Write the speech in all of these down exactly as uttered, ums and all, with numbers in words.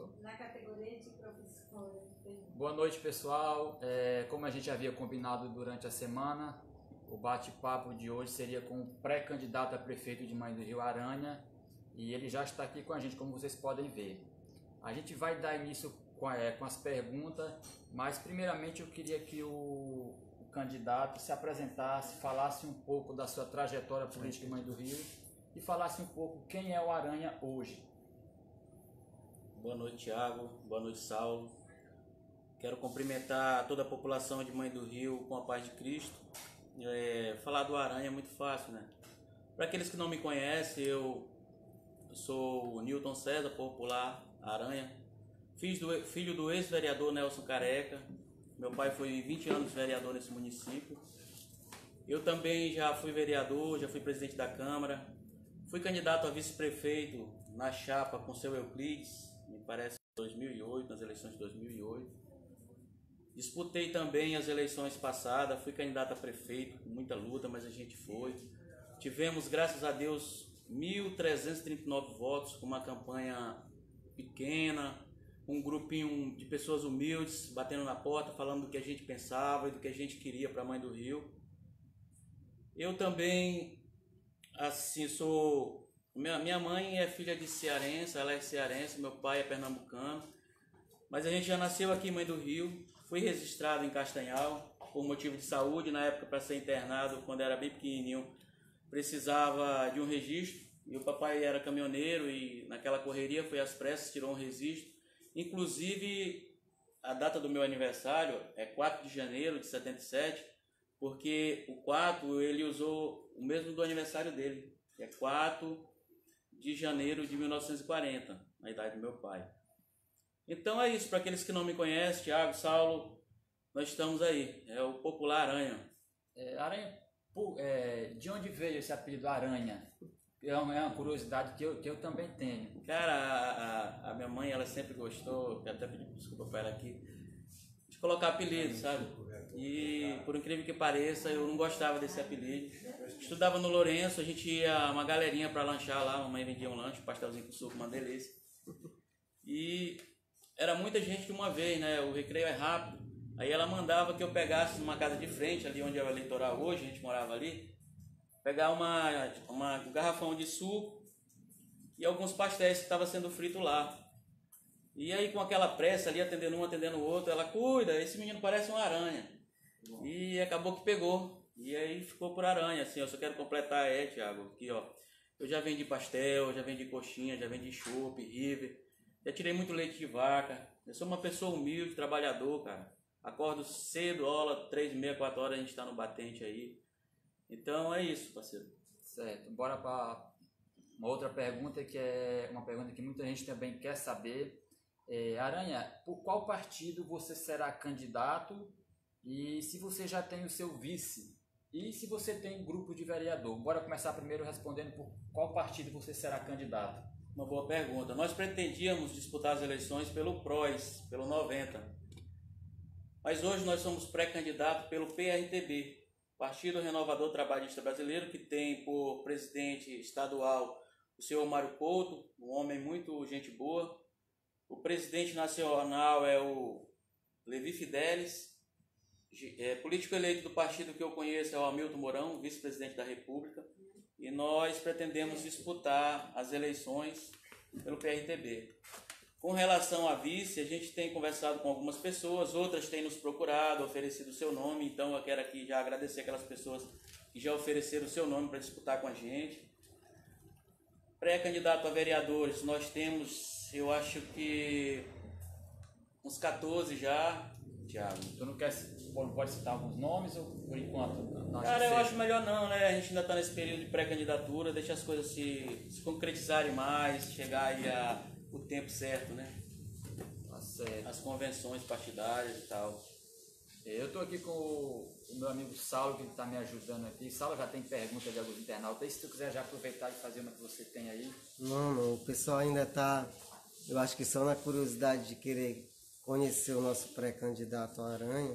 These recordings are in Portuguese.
professor. Na categoria de professora. Boa noite, pessoal. É, como a gente havia combinado durante a semana, o bate-papo de hoje seria com o pré-candidato a prefeito de Mãe do Rio, Aranha, e ele já está aqui com a gente, como vocês podem ver. A gente vai dar início com, é, com as perguntas, mas primeiramente eu queria que o, o candidato se apresentasse, falasse um pouco da sua trajetória política em Mãe do Rio e falasse um pouco quem é o Aranha hoje. Boa noite, Thiago. Boa noite, Saulo. Quero cumprimentar toda a população de Mãe do Rio com a paz de Cristo. É, falar do Aranha é muito fácil, né? Para aqueles que não me conhecem, eu sou o Newton César, popular Aranha, filho do, filho do ex-vereador Nelson Careca. Meu pai foi vinte anos vereador nesse município. Eu também já fui vereador, já fui presidente da Câmara, fui candidato a vice-prefeito na chapa com o seu Euclides, me parece em dois mil e oito, nas eleições de dois mil e oito. Disputei também as eleições passadas, fui candidato a prefeito, com muita luta, mas a gente foi. Tivemos, graças a Deus, mil trezentos e trinta e nove votos, com uma campanha pequena, um grupinho de pessoas humildes, batendo na porta, falando do que a gente pensava e do que a gente queria para a Mãe do Rio. Eu também, assim, sou... Minha, minha mãe é filha de cearense, ela é cearense, meu pai é pernambucano, mas a gente já nasceu aqui em Mãe do Rio. Fui registrado em Castanhal por motivo de saúde, na época para ser internado, quando era bem pequenininho, precisava de um registro, e o papai era caminhoneiro e naquela correria foi às pressas, tirou um registro. Inclusive, a data do meu aniversário é quatro de janeiro de setenta e sete, porque o quatro ele usou o mesmo do aniversário dele, que é quatro de janeiro de mil novecentos e quarenta, na idade do meu pai. Então é isso, para aqueles que não me conhecem, Thiago, Saulo, nós estamos aí, é o popular Aranha. É, Aranha, é, de onde veio esse apelido Aranha? É uma, é uma curiosidade que eu, que eu também tenho. Cara, a, a, a minha mãe, ela sempre gostou, eu até pedi desculpa para ela aqui, de colocar apelido, sabe? E por incrível que pareça, eu não gostava desse apelido. Estudava no Lourenço, a gente ia uma galerinha para lanchar lá, a mamãe vendia um lanche, um pastelzinho com suco, uma delícia. E era muita gente de uma vez, né? O recreio é rápido. Aí ela mandava que eu pegasse numa casa de frente, ali onde é o eleitoral hoje, a gente morava ali, pegar uma, uma, um garrafão de suco e alguns pastéis que estavam sendo fritos lá. E aí com aquela pressa ali, atendendo um, atendendo o outro, ela, cuida, esse menino parece uma aranha. E acabou que pegou. E aí ficou por Aranha, assim, eu só quero completar, é, Thiago, aqui ó, eu já vendi pastel, já vendi coxinha, já vendi chopp, river, já tirei muito leite de vaca. Eu sou uma pessoa humilde, trabalhador, cara. Acordo cedo, aula, três e meia, quatro horas a gente tá no batente aí. Então é isso, parceiro. Certo, bora para uma outra pergunta, que é uma pergunta que muita gente também quer saber. É, Aranha, por qual partido você será candidato e se você já tem o seu vice? E se você tem grupo de vereador? Bora começar primeiro respondendo por qual partido você será candidato. Uma boa pergunta. Nós pretendíamos disputar as eleições pelo PROS, pelo noventa. Mas hoje nós somos pré-candidato pelo P R T B, Partido Renovador Trabalhista Brasileiro, que tem por presidente estadual o senhor Mário Couto, um homem muito gente boa. O presidente nacional é o Levi Fidelis. É, político eleito do partido que eu conheço é o Hamilton Mourão, vice-presidente da República. E nós pretendemos disputar as eleições pelo P R T B. Com relação a vice, a gente tem conversado com algumas pessoas, outras têm nos procurado, oferecido o seu nome, então eu quero aqui já agradecer aquelas pessoas que já ofereceram o seu nome para disputar com a gente. Pré-candidato a vereadores, nós temos, eu acho que uns quatorze já, Thiago. Tu não quer, pode citar alguns nomes ou por enquanto? Cara, eu acho melhor não, né? A gente ainda está nesse período de pré-candidatura, deixa as coisas se, se concretizarem mais, chegar aí a, o tempo certo, né? Tá certo. As convenções partidárias e tal. Eu estou aqui com o, o meu amigo Saulo, que está me ajudando aqui. Saulo, já tem pergunta de alguns internautas. E se tu quiser já aproveitar e fazer uma que você tem aí. Não, não, o pessoal ainda está, eu acho que só na curiosidade de querer conhecer o nosso pré-candidato Aranha.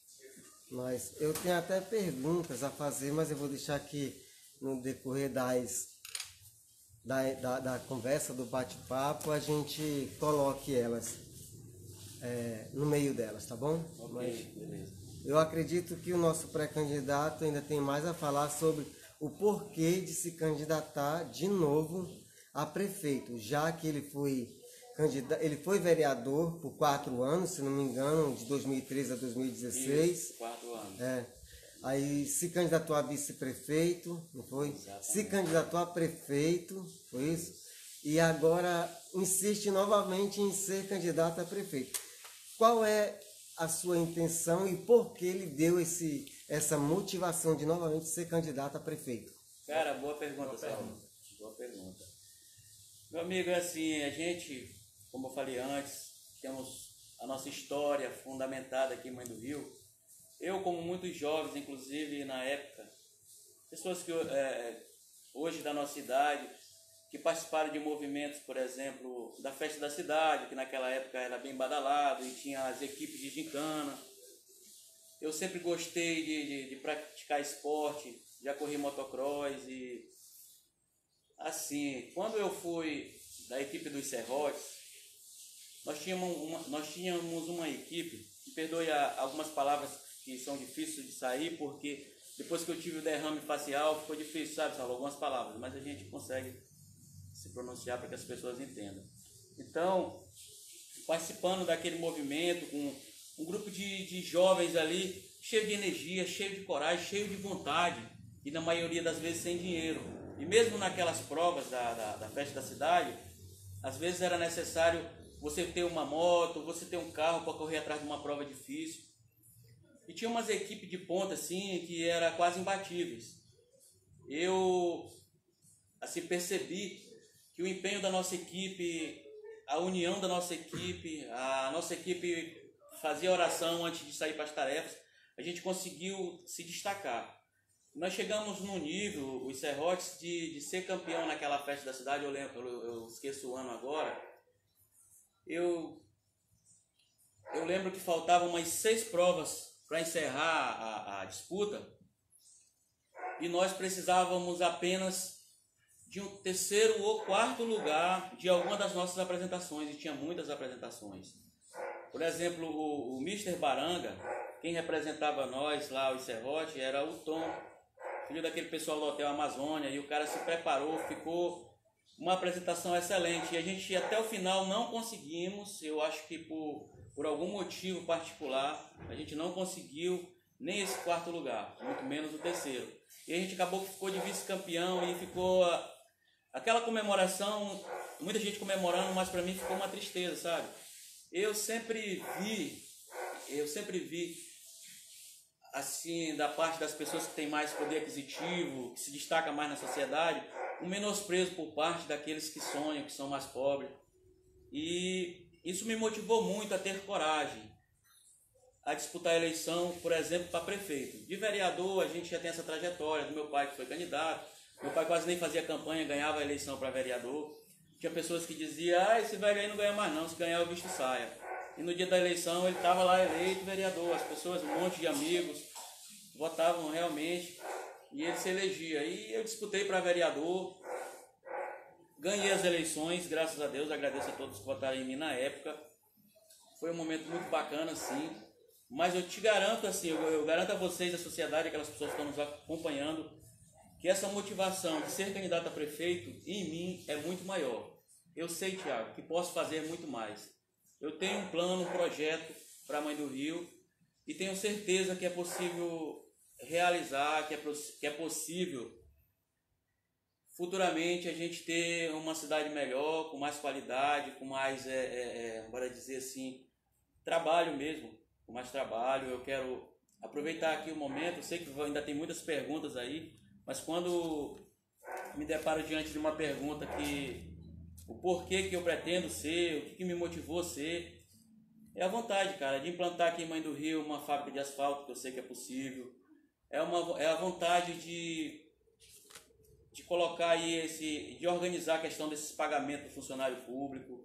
Mas eu tenho até perguntas a fazer, mas eu vou deixar aqui no decorrer das, da, da, da conversa, do bate-papo, a gente coloque elas é, no meio delas, tá bom? Ok, Mas beleza. eu acredito que o nosso pré-candidato ainda tem mais a falar sobre o porquê de se candidatar de novo a prefeito, já que ele foi candidato, ele foi vereador por quatro anos, se não me engano, de dois mil e treze a dois mil e dezesseis. Isso, quatro anos. É. Aí se candidatou a vice-prefeito, não foi? Exatamente. Se candidatou a prefeito, foi isso? E agora insiste novamente em ser candidato a prefeito. Qual é a sua intenção e por que ele deu esse, essa motivação de novamente ser candidato a prefeito? Cara, boa pergunta, Boa Saulo. pergunta. Boa pergunta. Meu amigo, é assim, a gente, como eu falei antes, temos a nossa história fundamentada aqui em Mãe do Rio. Eu, como muitos jovens, inclusive na época, pessoas que é, hoje da nossa idade, que participaram de movimentos, por exemplo, da Festa da Cidade, que naquela época era bem badalado e tinha as equipes de gincana. Eu sempre gostei de, de, de praticar esporte, já corri motocross e assim, quando eu fui da equipe dos Serrotes, nós tínhamos uma, nós tínhamos uma equipe, me perdoe algumas palavras que são difíceis de sair, porque depois que eu tive o derrame facial ficou difícil, sabe, Saulo, algumas palavras, mas a gente consegue se pronunciar para que as pessoas entendam. Então, participando daquele movimento, com um grupo de, de jovens ali, cheio de energia, cheio de coragem, cheio de vontade, e na maioria das vezes sem dinheiro. E mesmo naquelas provas da, da, da Festa da Cidade, às vezes era necessário você ter uma moto, você ter um carro para correr atrás de uma prova difícil. E tinha umas equipes de ponta assim que eram quase imbatíveis. Eu assim percebi que o empenho da nossa equipe, a união da nossa equipe, a nossa equipe fazia oração antes de sair para as tarefas, a gente conseguiu se destacar. Nós chegamos num nível, os Serrotes, de, de ser campeão naquela Festa da Cidade, eu, lembro, eu, eu esqueço o ano agora, eu, eu lembro que faltavam umas seis provas para encerrar a, a disputa, e nós precisávamos apenas de um terceiro ou quarto lugar de alguma das nossas apresentações, e tinha muitas apresentações. Por exemplo, o, o mister Baranga, quem representava nós lá, os Serrotes, era o Tom, filho daquele pessoal do Hotel Amazônia, e o cara se preparou, ficou uma apresentação excelente, e a gente até o final não conseguimos, eu acho que por, por algum motivo particular, a gente não conseguiu nem esse quarto lugar, muito menos o terceiro. E a gente acabou que ficou de vice-campeão e ficou aquela comemoração, muita gente comemorando, mas para mim ficou uma tristeza, sabe? Eu sempre vi, eu sempre vi, assim, da parte das pessoas que têm mais poder aquisitivo, que se destaca mais na sociedade, um menosprezo por parte daqueles que sonham, que são mais pobres. E isso me motivou muito a ter coragem, a disputar a eleição, por exemplo, para prefeito. De vereador, a gente já tem essa trajetória do meu pai que foi candidato. Meu pai quase nem fazia campanha, ganhava a eleição para vereador. Tinha pessoas que diziam, ah, esse velho aí não ganha mais não, se ganhar o bicho saia. E no dia da eleição ele estava lá eleito vereador, as pessoas, um monte de amigos, votavam realmente e ele se elegia. E eu disputei para vereador, ganhei as eleições, graças a Deus, agradeço a todos que votaram em mim na época. Foi um momento muito bacana, sim. Mas eu te garanto, assim, eu, eu garanto a vocês, a sociedade, aquelas pessoas que estão nos acompanhando, que essa motivação de ser candidato a prefeito, em mim, é muito maior. Eu sei, Thiago, que posso fazer muito mais. Eu tenho um plano, um projeto para a Mãe do Rio e tenho certeza que é possível realizar, que é, que é possível futuramente a gente ter uma cidade melhor, com mais qualidade, com mais, é, é, é, bora dizer assim, trabalho mesmo, com mais trabalho. Eu quero aproveitar aqui o momento, eu sei que ainda tem muitas perguntas aí, mas quando me deparo diante de uma pergunta que o porquê que eu pretendo ser, o que, que me motivou a ser, é a vontade, cara, de implantar aqui em Mãe do Rio uma fábrica de asfalto, que eu sei que é possível. É, uma, é a vontade de, de colocar aí esse, de organizar a questão desses pagamentos do funcionário público.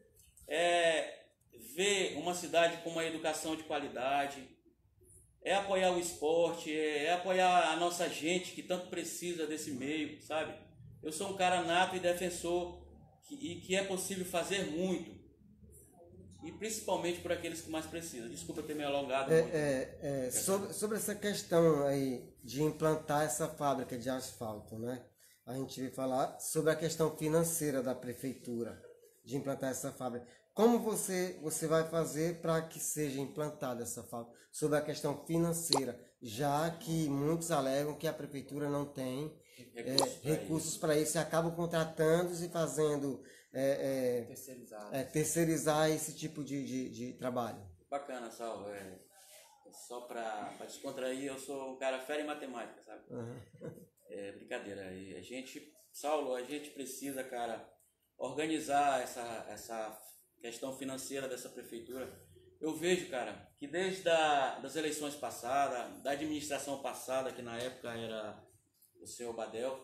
É ver uma cidade com uma educação de qualidade. É apoiar o esporte, é, é apoiar a nossa gente que tanto precisa desse meio, sabe? Eu sou um cara nato e defensor que, e que é possível fazer muito. E principalmente por aqueles que mais precisam. Desculpa ter me alongado É, muito. é, é, sobre, sobre essa questão aí de implantar essa fábrica de asfalto, né? A gente veio falar sobre a questão financeira da prefeitura, de implantar essa fábrica. Como você, você vai fazer para que seja implantada essa fábrica? Sobre a questão financeira, já que muitos alegam que a prefeitura não tem recursos para é, isso e acabam contratando e fazendo é, é, Terceirizado. é, terceirizar esse tipo de, de, de trabalho. Bacana, Saulo. É, só para descontrair, eu sou um cara fera em matemática, sabe? Uhum. É brincadeira. E a gente, Saulo, a gente precisa, cara, organizar essa, essa questão financeira dessa prefeitura. Eu vejo, cara, que desde a, das eleições passadas, da administração passada, que na época era o senhor Badel,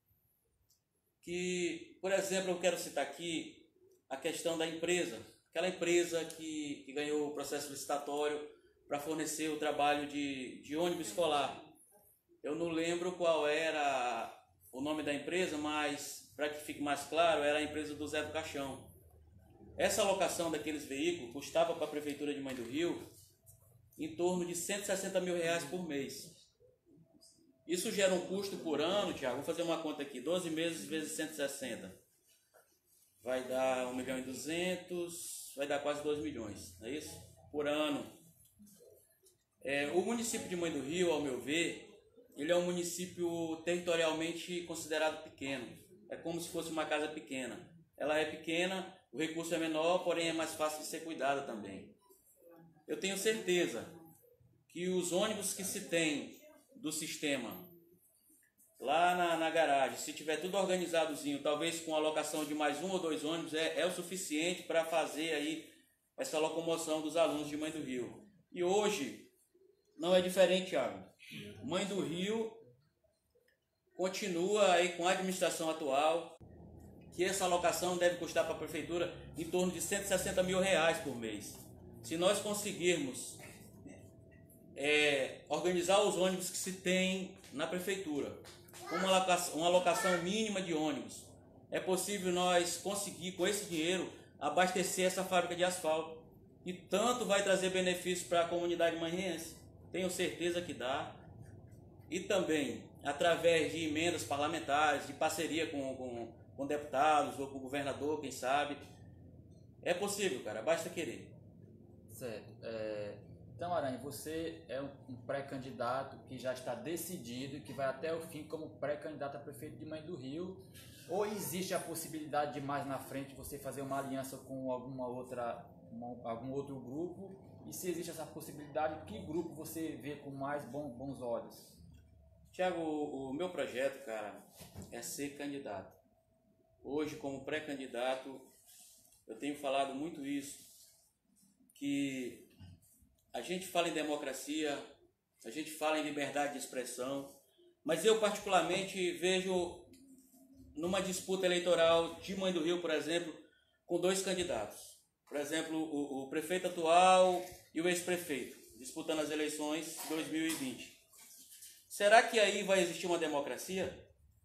que, por exemplo, eu quero citar aqui a questão da empresa, aquela empresa que, que ganhou o processo licitatório para fornecer o trabalho de, de ônibus escolar. Eu não lembro qual era o nome da empresa, mas, para que fique mais claro, era a empresa do Zé do Caixão. Essa alocação daqueles veículos custava para a Prefeitura de Mãe do Rio em torno de cento e sessenta mil reais por mês. Isso gera um custo por ano, Tiago, vou fazer uma conta aqui, doze meses vezes cento e sessenta. Vai dar um milhão e duzentos, vai dar quase dois milhões, não é isso? Por ano. É, o município de Mãe do Rio, ao meu ver, ele é um município territorialmente considerado pequeno. É como se fosse uma casa pequena. Ela é pequena, o recurso é menor, porém é mais fácil de ser cuidada também. Eu tenho certeza que os ônibus que se tem do sistema lá na, na garagem, se tiver tudo organizadozinho, talvez com a alocação de mais um ou dois ônibus, é, é o suficiente para fazer aí essa locomoção dos alunos de Mãe do Rio. E hoje não é diferente, Thiago. Mãe do Rio continua aí com a administração atual, que essa alocação deve custar para a prefeitura em torno de cento e sessenta mil reais por mês. Se nós conseguirmos é, organizar os ônibus que se tem na prefeitura, com uma alocação, uma alocação mínima de ônibus, é possível nós conseguir, com esse dinheiro, abastecer essa fábrica de asfalto. E tanto vai trazer benefícios para a comunidade manhense, tenho certeza que dá. E também, através de emendas parlamentares, de parceria com, com, com deputados ou com o governador, quem sabe, é possível, cara, basta querer. Certo. É, então, Aranha, você é um pré-candidato que já está decidido e que vai até o fim como pré-candidato a prefeito de Mãe do Rio, ou existe a possibilidade de mais na frente você fazer uma aliança com alguma outra, uma, algum outro grupo? E se existe essa possibilidade, que grupo você vê com mais bons, bons olhos? Tiago, o, o meu projeto, cara, é ser candidato. Hoje, como pré-candidato, eu tenho falado muito isso, que a gente fala em democracia, a gente fala em liberdade de expressão, mas eu particularmente vejo numa disputa eleitoral de Mãe do Rio, por exemplo, com dois candidatos. Por exemplo, o, o prefeito atual e o ex-prefeito, disputando as eleições de dois mil e vinte. Será que aí vai existir uma democracia?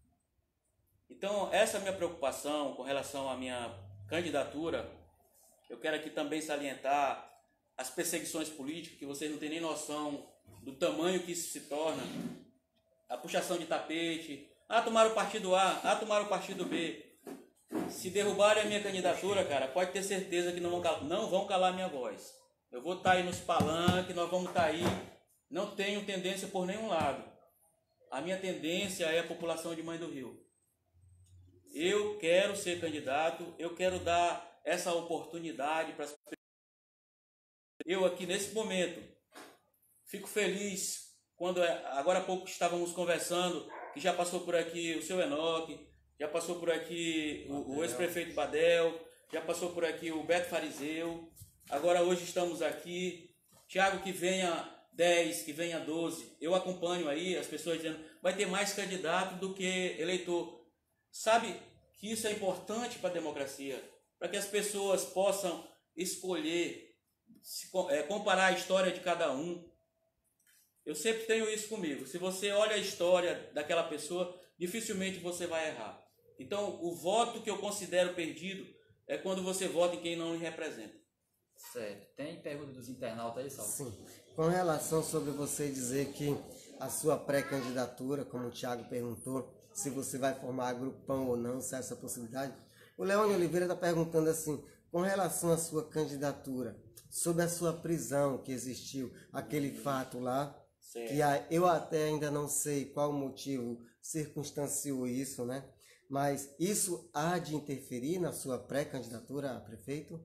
Então, essa é a minha preocupação com relação à minha candidatura. Eu quero aqui também salientar as perseguições políticas, que vocês não têm nem noção do tamanho que isso se torna. A puxação de tapete. Ah, tomaram o partido A, ah, tomaram o partido B. Se derrubarem a minha candidatura, cara, pode ter certeza que não vão calar, não vão calar a minha voz. Eu vou estar aí nos palanques, nós vamos estar aí. Não tenho tendência por nenhum lado. A minha tendência é a população de Mãe do Rio. Eu quero ser candidato, eu quero dar essa oportunidade para as pessoas. Eu aqui nesse momento fico feliz quando agora há pouco estávamos conversando, que já passou por aqui o seu Enoque, já passou por aqui o, o ex-prefeito Badel, já passou por aqui o Beto Fariseu, agora hoje estamos aqui, Tiago, que venha dez, que venha doze, eu acompanho aí as pessoas dizendo, vai ter mais candidato do que eleitor. Sabe que isso é importante para a democracia, para que as pessoas possam escolher, se, é, comparar a história de cada um. Eu sempre tenho isso comigo, se você olha a história daquela pessoa, dificilmente você vai errar. Então, o voto que eu considero perdido é quando você vota em quem não lhe representa. Certo. Tem pergunta dos internautas aí, Saulo? Sim. Com relação sobre você dizer que a sua pré-candidatura, como o Thiago perguntou, se você vai formar grupão ou não, se há essa possibilidade, o Leônio Oliveira está perguntando assim, com relação à sua candidatura, sobre a sua prisão que existiu, aquele fato lá, Certo. que a- eu até ainda não sei qual motivo circunstanciou isso, né? Mas isso há de interferir na sua pré-candidatura a prefeito?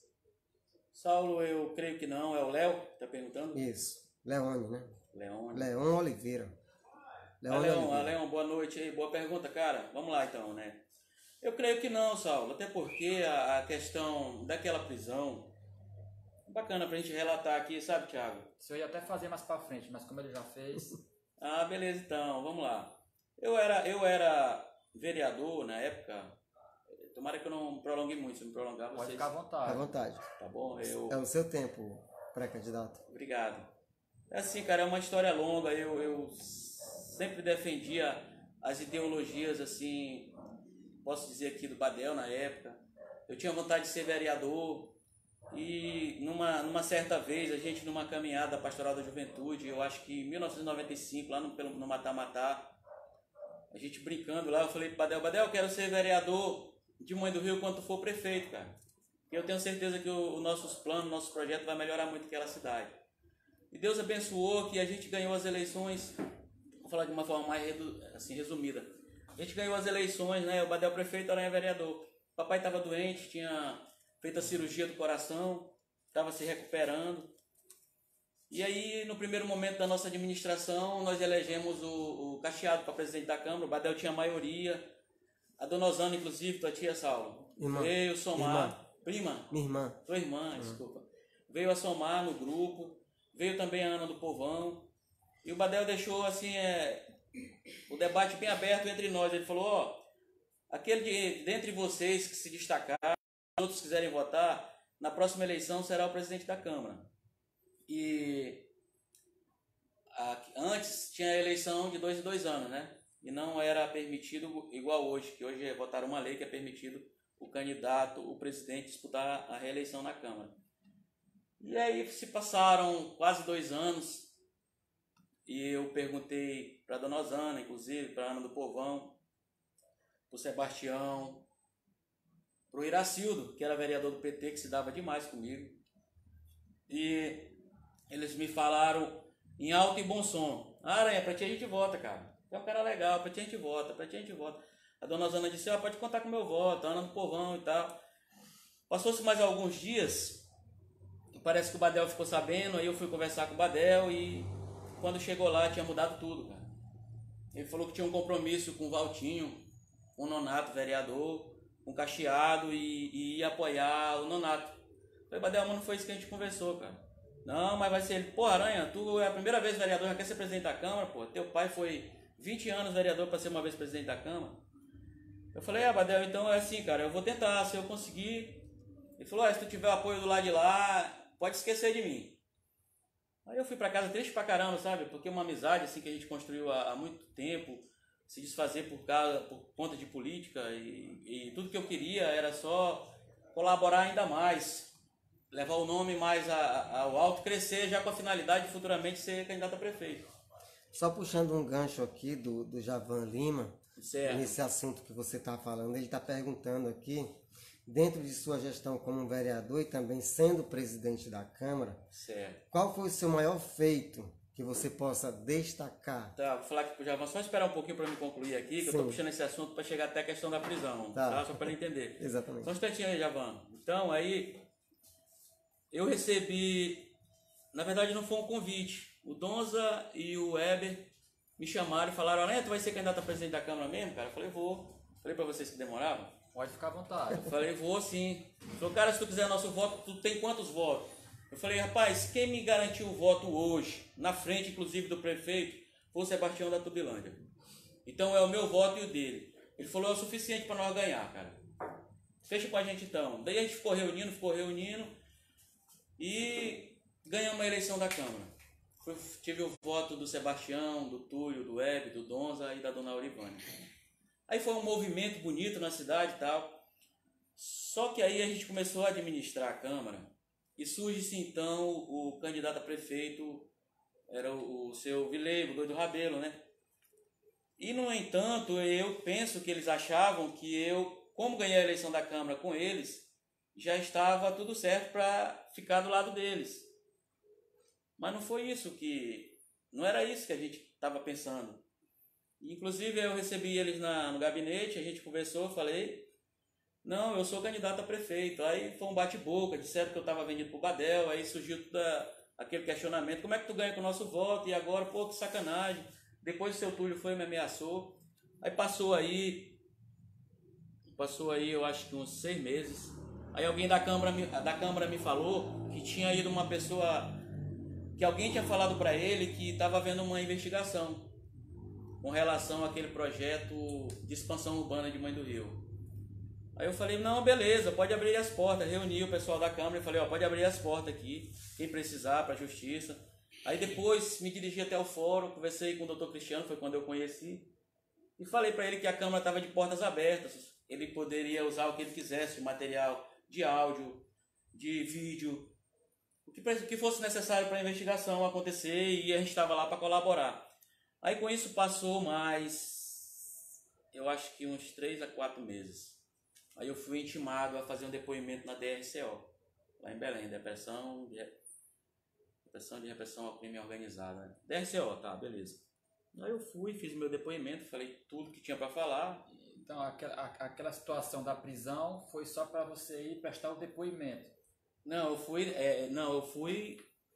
Saulo, eu creio que não. É o Léo que está perguntando? Isso. Leônio, né? Leão. Leão Oliveira. Ah, Leônio Leão, ah, Oliveira. Leão, boa noite aí. Boa pergunta, cara. Vamos lá então, né? Eu creio que não, Saulo. Até porque a, a questão daquela prisão... Bacana pra gente relatar aqui, sabe, Thiago? Isso eu ia até fazer mais pra frente, mas como ele já fez... Ah, beleza então. Vamos lá. Eu era, eu era vereador na época... Tomara que eu não prolongue muito. Se eu me prolongar, Pode vocês... ficar à À vontade. vontade. Tá bom? Eu... É o seu tempo, pré-candidato. Obrigado. É assim, cara, é uma história longa. Eu, eu sempre defendia as ideologias, assim, posso dizer aqui do Badel na época. Eu tinha vontade de ser vereador e numa, numa certa vez, a gente numa caminhada pastoral da juventude, eu acho que em mil novecentos e noventa e cinco, lá no, pelo- no Matá Matá, a gente brincando lá, eu falei pro Badel, Badel, eu quero ser vereador de Mãe do Rio quando tu for prefeito, cara. E eu tenho certeza que os nossos planos, nossos projetos vai melhorar muito aquela cidade. E Deus abençoou que a gente ganhou as eleições, vou falar de uma forma mais redu- assim, resumida. A gente ganhou as eleições, né? O Badel prefeito, Aranha vereador. Papai estava doente, tinha feito a cirurgia do coração, estava se recuperando. E aí, no primeiro momento da nossa administração, nós elegemos o, o Cacheado para presidente da Câmara. O Badel tinha maioria. A dona Osana, inclusive, tua tia Saulo, Irmã. veio somar. Irmã. Prima? Minha irmã. Tua irmã, desculpa. Veio a somar no grupo, veio também a Ana do Povão. E o Badel deixou assim é, o debate bem aberto entre nós. Ele falou, ó, aquele de, dentre vocês que se destacar, se outros quiserem votar, na próxima eleição será o presidente da Câmara. E a, antes tinha a eleição de dois em dois anos, né? E não era permitido igual hoje, que hoje votaram uma lei que é permitido o candidato, o presidente, disputar a reeleição na Câmara. E aí se passaram quase dois anos e eu perguntei para a dona Osana, inclusive, para a Ana do Povão, para o Sebastião, para o Iracildo, que era vereador do P T, que se dava demais comigo. E eles me falaram em alto e bom som, ah, Aranha, para ti a gente vota, cara. Tu é um cara legal, para ti a gente vota, para ti a gente vota. A dona Osana disse, ah, pode contar com o meu voto, a Ana do Povão e tal. Passou-se mais alguns dias, parece que o Badel ficou sabendo, aí eu fui conversar com o Badel e quando chegou lá tinha mudado tudo, cara. Ele falou que tinha um compromisso com o Valtinho, com o Nonato, vereador, com o Cacheado e, e ia apoiar o Nonato. Eu falei, Badel, mas não foi isso que a gente conversou, cara. Não, mas vai ser ele. Pô, Aranha, tu é a primeira vez vereador, já quer ser presidente da Câmara, pô. Teu pai foi vinte anos vereador para ser uma vez presidente da Câmara. Eu falei, ah, Badel, então é assim, cara, eu vou tentar, se eu conseguir. Ele falou, ah, se tu tiver o apoio do lado de lá, pode esquecer de mim. Aí eu fui pra casa triste pra caramba, sabe? Porque uma amizade assim que a gente construiu há, há muito tempo, se desfazer por, causa, por conta de política e, e tudo que eu queria era só colaborar ainda mais, levar o nome mais a, a, ao alto, crescer já com a finalidade de futuramente ser candidato a prefeito. Só puxando um gancho aqui do, do Javan Lima, Certo. nesse assunto que você está falando, ele está perguntando aqui, dentro de sua gestão como vereador e também sendo presidente da Câmara, Certo. qual foi o seu maior feito que você possa destacar? Tá, vou falar aqui, já vou só esperar um pouquinho para me concluir aqui, que Sim. eu estou puxando esse assunto para chegar até a questão da prisão, Tá. tá? Só para ele entender. Exatamente. Só um instantinho aí, Javan. Então, aí, eu recebi, na verdade não foi um convite, o Donza e o Weber me chamaram e falaram, Aranha, tu vai ser candidato a presidente da Câmara mesmo, cara? Eu falei, vou. Falei para vocês que demorava. Pode ficar à vontade. Eu falei, vou sim. Ele falou, cara, se tu quiser nosso voto, tu tem quantos votos? Eu falei, rapaz, quem me garantiu o voto hoje, na frente inclusive do prefeito, foi o Sebastião da Tubilândia. Então é o meu voto e o dele. Ele falou, é o suficiente para nós ganhar, cara. Fecha com a gente então. Daí a gente ficou reunindo, ficou reunindo e ganhamos a eleição da Câmara. Foi, tive o voto do Sebastião, do Túlio, do Hebe, do Donza e da dona Aurivânia. Aí foi um movimento bonito na cidade e tal. Só que aí a gente começou a administrar a Câmara e surge-se então o candidato a prefeito, era o, o seu Vileigo, Doido Rabelo, né? E, no entanto, eu penso que eles achavam que eu, como ganhei a eleição da Câmara com eles, já estava tudo certo para ficar do lado deles. Mas não foi isso que... Não era isso que a gente estava pensando. Inclusive, eu recebi eles na, no gabinete, a gente conversou, falei... Não, eu sou candidato a prefeito. Aí foi um bate-boca, disseram que eu estava vendido para o Badel, aí surgiu tudo aquele questionamento. Como é que tu ganha com o nosso voto? E agora, pô, que sacanagem. Depois o seu Túlio foi e me ameaçou. Aí passou aí, passou aí eu acho que uns seis meses. Aí alguém da Câmara, da Câmara me falou que tinha ido uma pessoa, que alguém tinha falado para ele que estava havendo uma investigação com relação àquele projeto de expansão urbana de Mãe do Rio. Aí eu falei, não, beleza, pode abrir as portas. Reuni o pessoal da Câmara e falei, ó, pode abrir as portas aqui, quem precisar, para a Justiça. Aí depois me dirigi até o fórum, conversei com o doutor Cristiano, foi quando eu conheci, e falei para ele que a Câmara estava de portas abertas, ele poderia usar o que ele quisesse, material de áudio, de vídeo, o que, que fosse necessário para a investigação acontecer, e a gente estava lá para colaborar. Aí com isso passou mais, eu acho que uns três a quatro meses. Aí eu fui intimado a fazer um depoimento na D R C O, lá em Belém, Depressão de, Depressão de Repressão ao Crime Organizado. Né? D R C O, tá, beleza. Aí eu fui, fiz meu depoimento, falei tudo que tinha para falar. Então aquela, aquela situação da prisão foi só para você ir prestar o depoimento? Não, eu fui, é, não, eu fui,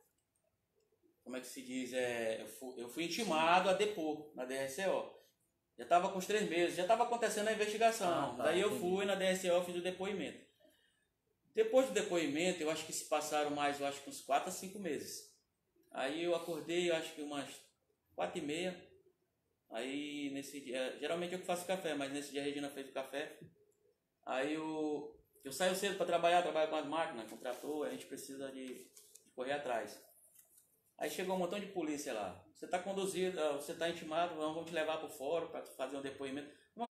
como é que se diz, é, eu, fui, eu fui intimado a depor na D R C O. Já estava com os três meses, já estava acontecendo a investigação. Ah, tá, Daí eu entendi. Fui na D R C O, fiz o depoimento. Depois do depoimento, eu acho que se passaram mais, eu acho que uns quatro a cinco meses. Aí eu acordei, eu acho que umas quatro e meia. Aí nesse dia, geralmente eu que faço café, mas nesse dia a Regina fez o café. Aí eu, eu saio cedo para trabalhar, trabalho com as máquinas, com o trator, a gente precisa de, de correr atrás. Aí chegou um montão de polícia lá. Você está conduzido, você está intimado, vamos te levar para o fórum para fazer um depoimento.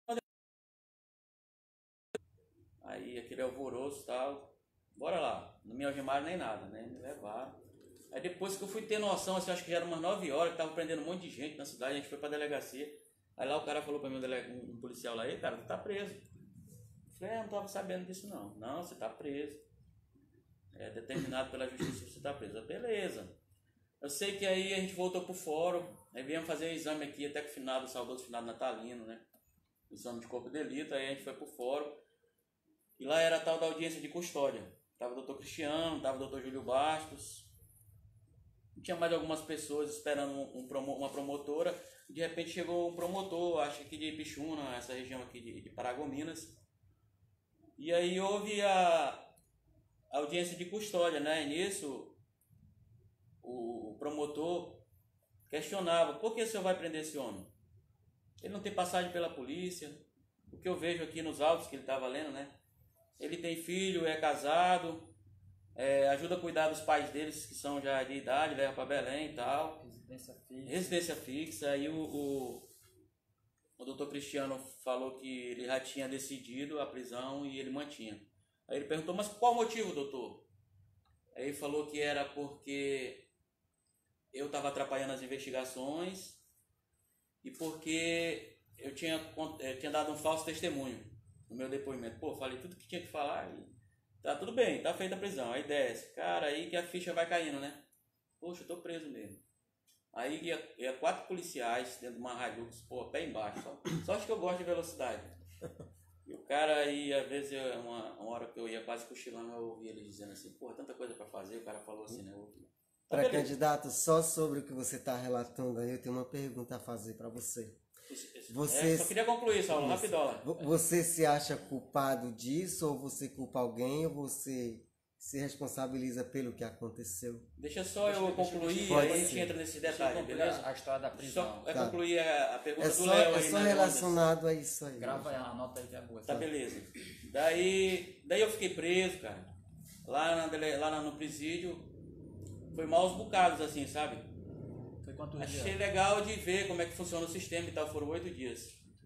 Aí aquele alvoroço e tal. Bora lá. Não me algemaram nem nada, né? Me levaram. Aí depois que eu fui ter noção, assim, acho que já era umas nove horas, que tava prendendo um monte de gente na cidade, a gente foi para a delegacia. Aí lá o cara falou para mim, um, um policial lá, ei, cara, tu tá preso. Eu falei, é, não tava sabendo disso não. Não, você tá preso. É determinado pela justiça que você tá preso. Beleza. Eu sei que aí a gente voltou pro fórum, aí viemos fazer o exame aqui, até que o finado, o saudoso finado natalino, né? O exame de corpo de delito, aí a gente foi pro fórum. E lá era a tal da audiência de custódia. Tava o doutor Cristiano, tava o doutor Júlio Bastos. Tinha mais algumas pessoas esperando um, um promo, uma promotora. De repente chegou um promotor, acho que de Pixuna, essa região aqui de, de Paragominas. E aí houve a, a audiência de custódia, né? E nisso... O promotor questionava, por que o senhor vai prender esse homem? Ele não tem passagem pela polícia, o que eu vejo aqui nos autos que ele estava lendo, né? Ele tem filho, é casado, é, ajuda a cuidar dos pais deles que são já de idade, leva para Belém e tal. Residência fixa. Residência fixa. Aí o, o, o doutor Cristiano falou que ele já tinha decidido a prisão e ele mantinha. Aí ele perguntou, mas qual o motivo, doutor? Aí ele falou que era porque... eu estava atrapalhando as investigações e porque eu tinha, eu tinha dado um falso testemunho no meu depoimento. Pô, falei tudo que tinha que falar e tá tudo bem, tá feita a prisão. Aí desce, cara, aí que a ficha vai caindo, né? Poxa, eu tô preso mesmo. Aí ia, ia quatro policiais dentro de uma Hilux, pô, pé embaixo. Só, só acho que eu gosto de velocidade. E o cara aí, às vezes, eu, uma, uma hora que eu ia quase cochilando, eu ouvi ele dizendo assim, pô, tanta coisa para fazer. O cara falou assim, né? Para candidato, só sobre o que você está relatando aí, eu tenho uma pergunta a fazer para você. Você, é, só queria concluir, Saulo, rapidola. Você se acha culpado disso, ou você culpa alguém, ou você se responsabiliza pelo que aconteceu? Deixa só deixa, eu concluir, aí a gente entra nesse detalhe, beleza? A história da prisão. Só é tá. concluir a, a pergunta é só, do Léo é aí. só relacionado a isso aí. Grava aí, anota aí que é boa. Tá, beleza. Daí, daí eu fiquei preso, cara. Lá, na, lá no presídio, foi maus bocados, assim, sabe? Foi quantos Achei dias? legal de ver como é que funciona o sistema e tal, foram oito dias.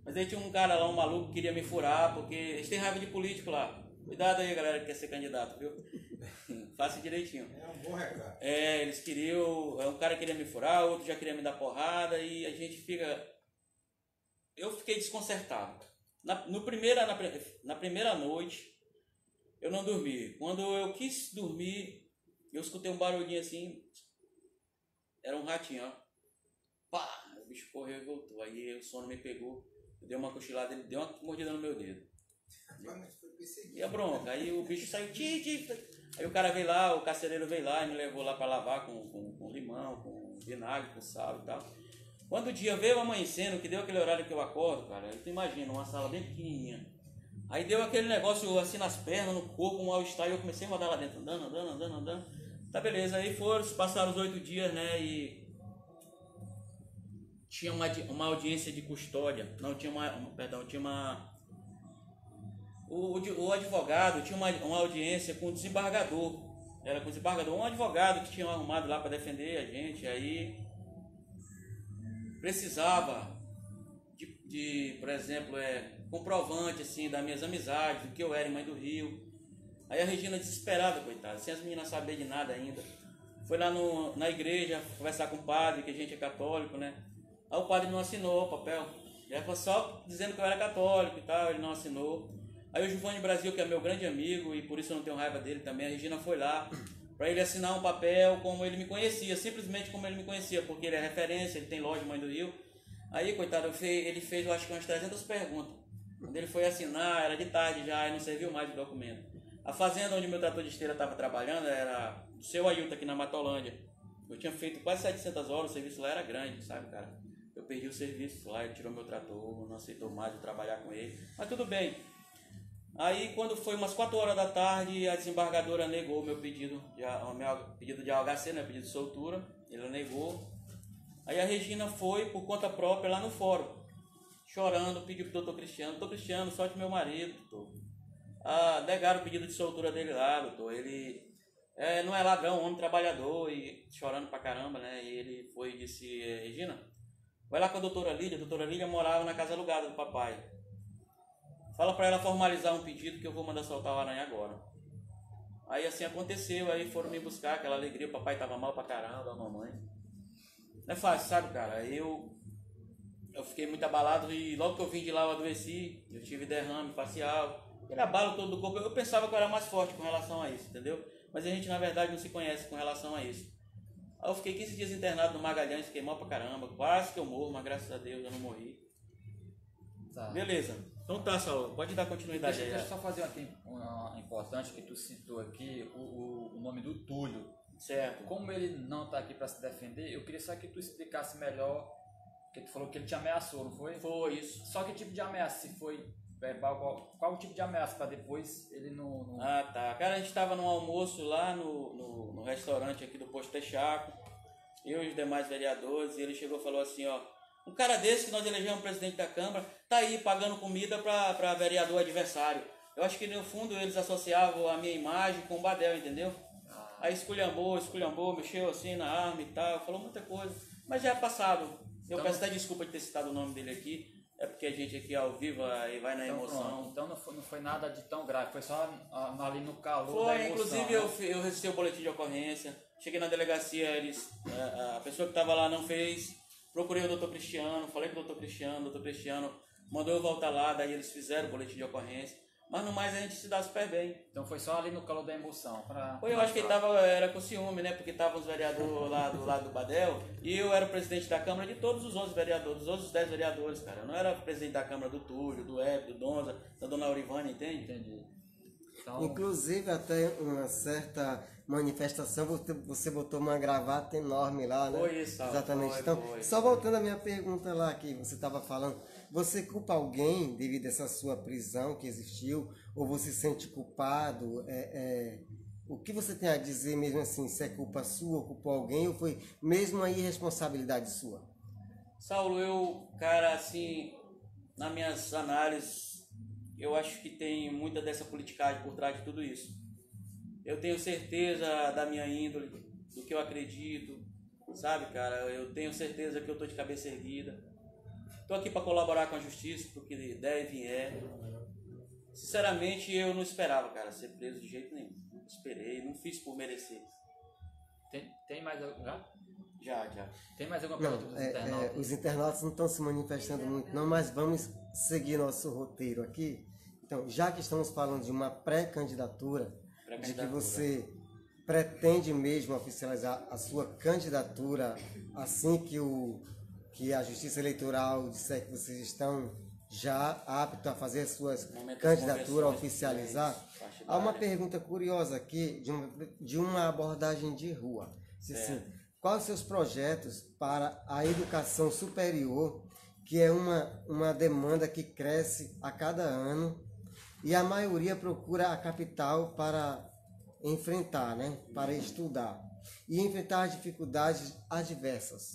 Mas aí tinha um cara lá, um maluco, que queria me furar, porque eles têm raiva de político lá. Cuidado aí, galera, que quer ser candidato, viu? Faça direitinho. É um bom recado. É, eles queriam... Um cara queria me furar, outro já queria me dar porrada, e a gente fica... Eu fiquei desconcertado. Na, no primeira, na, na primeira noite, eu não dormi. Quando eu quis dormir, eu escutei um barulhinho assim. Era um ratinho, ó. Pá! O bicho correu e voltou. Aí o sono me pegou. Eu dei uma cochilada, ele deu uma mordida no meu dedo. E a bronca. Aí o bicho saiu. Ti, ti. Aí o cara veio lá, o carcereiro veio lá e me levou lá para lavar com, com, com limão, com vinagre, com sal e tal. Quando o dia veio amanhecendo, que deu aquele horário que eu acordo, cara, tu imagina, uma sala bem pequenininha. Aí deu aquele negócio assim nas pernas, no corpo, um mal-estar, e eu comecei a rodar lá dentro, andando, andando, andando, andando. Tá, beleza. Aí foram, passaram os oito dias, né, e tinha uma, uma audiência de custódia. Não, tinha uma, uma perdão, tinha uma... O, o advogado tinha uma, uma audiência com o desembargador. Era com o desembargador, um advogado que tinha arrumado lá para defender a gente, aí... Precisava de, de, por exemplo, é, comprovante assim, das minhas amizades, do que eu era em Mãe do Rio. Aí a Regina desesperada, coitada, sem as meninas saber de nada ainda. Foi lá no, na igreja conversar com o padre, que a gente é católico, né? Aí o padre não assinou o papel. Ele foi só dizendo que eu era católico e tal, ele não assinou. Aí o Giovanni Brasil, que é meu grande amigo, e por isso eu não tenho raiva dele também, a Regina foi lá para ele assinar um papel como ele me conhecia, simplesmente como ele me conhecia, porque ele é referência, ele tem loja em Mãe do Rio. Aí, coitado, ele fez, eu acho que umas trezentas perguntas. Quando ele foi assinar, era de tarde já, e não serviu mais o documento. A fazenda onde meu trator de esteira estava trabalhando era do seu Ailton, aqui na Matolândia. Eu tinha feito quase setecentas horas, o serviço lá era grande, sabe, cara? Eu perdi o serviço lá, ele tirou meu trator, não aceitou mais eu trabalhar com ele. Mas tudo bem. Aí, quando foi umas quatro horas da tarde, a desembargadora negou o meu pedido de, o meu pedido de A H C, né, pedido de soltura. Ele negou. Aí a Regina foi, por conta própria, lá no fórum, chorando, pediu pro doutor Cristiano. Doutor Cristiano, sorte meu marido, doutor. Ah, negaram o pedido de soltura dele lá, doutor. Ele é, não é ladrão, homem trabalhador, e chorando pra caramba, né? E ele foi e disse, Regina, vai lá com a doutora Lídia. A doutora Lídia morava na casa alugada do papai. Fala pra ela formalizar um pedido que eu vou mandar soltar o aranha agora. Aí assim aconteceu, aí foram me buscar, aquela alegria, o papai tava mal pra caramba, a mamãe. Não é fácil, sabe, cara? Aí eu, eu fiquei muito abalado e logo que eu vim de lá eu adoeci, eu tive derrame facial, aquele abalo todo do corpo. Eu pensava que eu era mais forte com relação a isso, entendeu? Mas a gente na verdade não se conhece com relação a isso. Aí eu fiquei quinze dias internado no Magalhães, fiquei mal pra caramba, quase que eu morro, mas graças a Deus eu não morri. Tá. Beleza. Então tá, Saulo, pode dar continuidade deixa, aí. Deixa eu só fazer uma, uma importante que tu citou aqui, o, o, o nome do Túlio. Certo. Como ele não está aqui para se defender, eu queria só que tu explicasse melhor, porque tu falou que ele te ameaçou, não foi? Foi isso. Só que tipo de ameaça? Se foi verbal, qual, qual o tipo de ameaça para depois ele não, não... Ah, tá. Cara, a gente estava no almoço lá no, no, no restaurante aqui do Posto Texaco, eu e os demais vereadores, e ele chegou e falou assim, ó, um cara desse que nós elegemos presidente da Câmara, tá aí pagando comida para vereador adversário. Eu acho que no fundo eles associavam a minha imagem com o Badel, entendeu? Ah. Aí esculhambou, esculhambou, mexeu assim na arma e tal, falou muita coisa. Mas já é passado. Eu então, peço até desculpa de ter citado o nome dele aqui. É porque a gente aqui ao vivo aí vai na então, emoção. Pronto. Então não foi, não foi nada de tão grave, foi só ali no calor foi, da emoção. Inclusive né? eu, eu recebi o boletim de ocorrência, cheguei na delegacia, eles, a, a pessoa que estava lá não fez. Procurei o doutor Cristiano, falei com o doutor Cristiano, o doutor Cristiano mandou eu voltar lá, daí eles fizeram o boletim de ocorrência. Mas no mais a gente se dá super bem. Então foi só ali no calor da emoção. Pra... Foi, eu acho que ele tava, era com ciúme, né? Porque estavam os vereadores lá do lado do Badel e eu era o presidente da Câmara de todos os outros vereadores, dos outros dez vereadores, cara. Eu não era presidente da Câmara do Túlio, do Hebe, do Donza, da dona Aurivânia, entende? Entendi. Então... Inclusive até uma certa manifestação, você, você botou uma gravata enorme lá, né? Foi isso, exatamente. Foi, então, foi, só foi. voltando à minha pergunta lá que você estava falando, você culpa alguém devido a essa sua prisão que existiu? Ou você se sente culpado? É, é, o que você tem a dizer mesmo assim? Se é culpa sua, culpou alguém ou foi mesmo uma irresponsabilidade sua? Saulo, eu, cara, assim, nas minhas análises, eu acho que tem muita dessa politicagem por trás de tudo isso. Eu tenho certeza da minha índole, do que eu acredito, sabe, cara? Eu tenho certeza que eu tô de cabeça erguida. Estou aqui para colaborar com a justiça, porque der e vier. Sinceramente, eu não esperava, cara, ser preso de jeito nenhum. Não esperei, não fiz por merecer. Tem, tem mais algum? Já? Já, já. Tem mais alguma Não, pergunta dos é, internautas? é, os internautas não estão se manifestando muito, não, mas vamos seguir nosso roteiro aqui. Então, já que estamos falando de uma pré-candidatura, de que Pré-candidatura. você pretende mesmo oficializar a sua candidatura assim que, o, que a Justiça Eleitoral disser que vocês estão já aptos a fazer as suas Momento das candidaturas, convenções, oficializar, partidárias. há uma pergunta curiosa aqui de uma, de uma abordagem de rua. Se, assim, quais os seus projetos para a educação superior, que é uma, uma demanda que cresce a cada ano e a maioria procura a capital para enfrentar, né? Para estudar e enfrentar as dificuldades adversas.